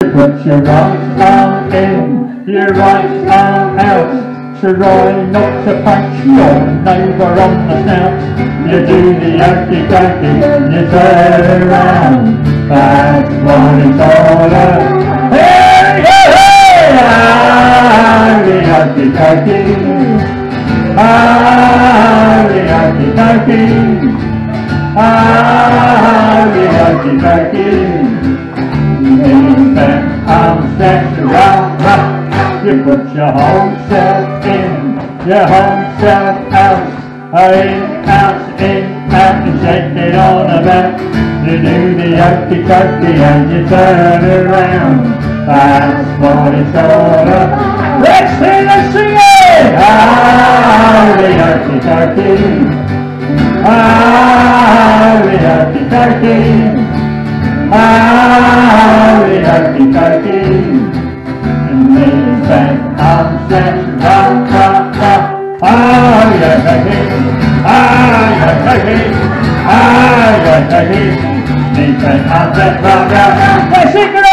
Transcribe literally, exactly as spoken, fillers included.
put your right arm in, your right arm out, try not to punch your neighbour on the snout. You do the hokey cokey, you turn around, that's what it's all about. Hey, hey, hey! Ah, the hokey cokey, ah, the hokey cokey, ah, the hokey cokey. Knees and arms stretched around, round. You put your whole self in, your whole self out, in, out, in, out, and shake it on about. You do the hokey cokey and you turn around, that's what it's all about. Let's sing, let's sing it! Ah, the hokey cokey, ah, the hokey cokey, ah, the hokey cokey. And knees and arms stretched round, round, round. Ah, the hokey, ah, the hokey, ah, the hokey. Knees and arms stretched round, round, round. Let's sing it!